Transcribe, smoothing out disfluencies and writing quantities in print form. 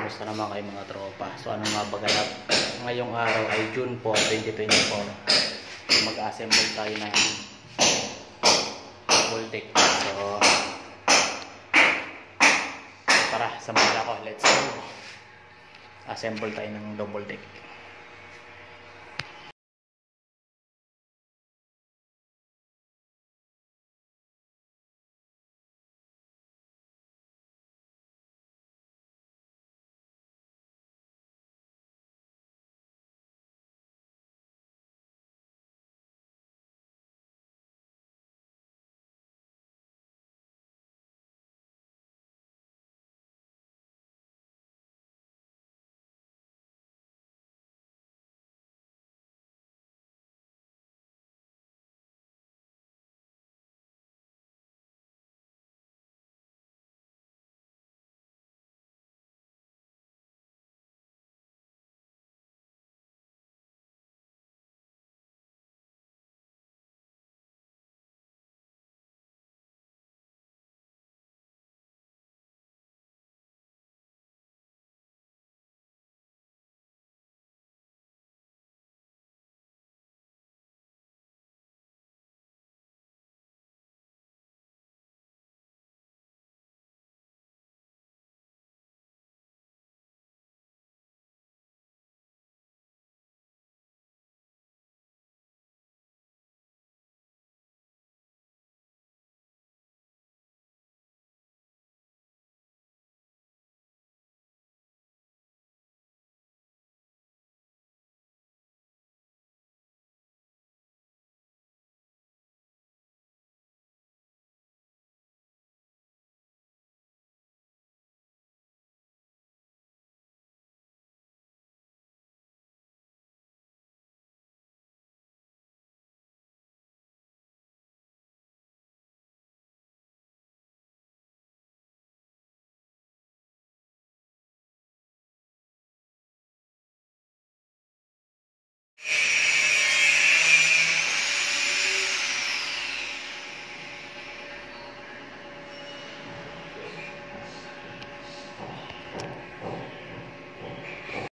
Kamusta naman kayo mga tropa? So ano nga ba ganap? Ngayong araw ay June 4, 2024. Mag-assemble tayo ng double deck. So tara, samahan ako. Let's go. Assemble tayo ng double deck.